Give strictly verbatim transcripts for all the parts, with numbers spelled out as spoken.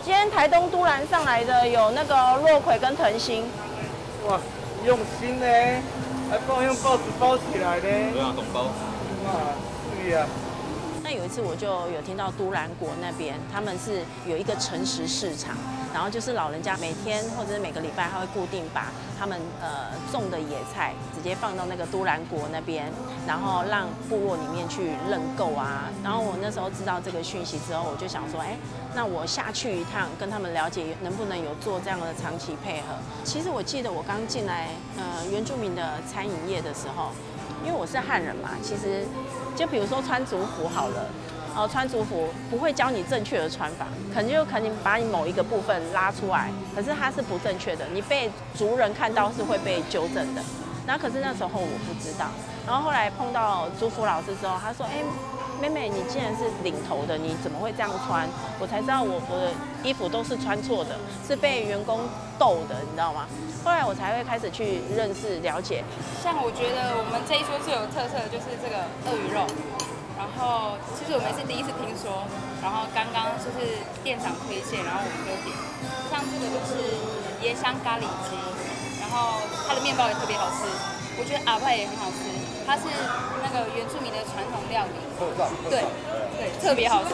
今天台东都兰上来的有那个肉葵跟藤心。 哇，用心呢，还帮我用报纸包起来呢。对啊，懂包。哇，对呀。 那有一次我就有听到都兰国那边，他们是有一个诚实市场，然后就是老人家每天或者是每个礼拜，他会固定把他们呃种的野菜直接放到那个都兰国那边，然后让部落里面去认购啊。然后我那时候知道这个讯息之后，我就想说，哎，那我下去一趟，跟他们了解能不能有做这样的长期配合。其实我记得我刚进来呃原住民的餐饮业的时候，因为我是汉人嘛，其实就比如说穿族服好了。哦，穿族服不会教你正确的穿法，可能就可能把你某一个部分拉出来，可是它是不正确的，你被族人看到是会被纠正的。然后可是那时候我不知道，然后后来碰到族服老师之后，他说：“哎，妹妹，你既然是领头的，你怎么会这样穿？”我才知道我我的衣服都是穿错的，是被员工逗的，你知道吗？后来我才会开始去认识了解。 像我觉得我们这一桌最有特色的就是这个鳄鱼肉。然后其实我们是第一次听说，然后刚刚就是店长推荐，然后我们就点。像这个就是椰香咖喱鸡，然后它的面包也特别好吃，我觉得阿派也很好吃，它是那个原住民的传统料理，对对，特别好吃。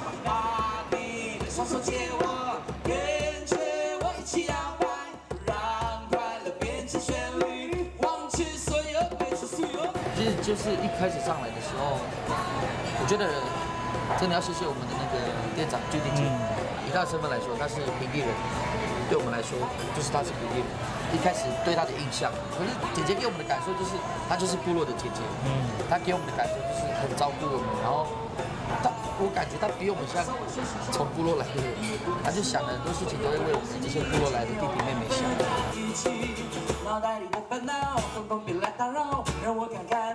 其实就是一开始上来的时候，我觉得真的要谢谢我们的那个店长朱迪姐，以她的身份来说，她是平地人，对我们来说就是她是平地人。一开始对她的印象，可是姐姐给我们的感受就是她就是部落的姐姐，嗯，她给我们的感受就是很照顾我们，然后她我感觉她比我们像从部落来的人，她就想了很多事情都会为我们这些部落来的弟弟妹妹想。脑袋里的烦恼，统统别来打扰，让我看看。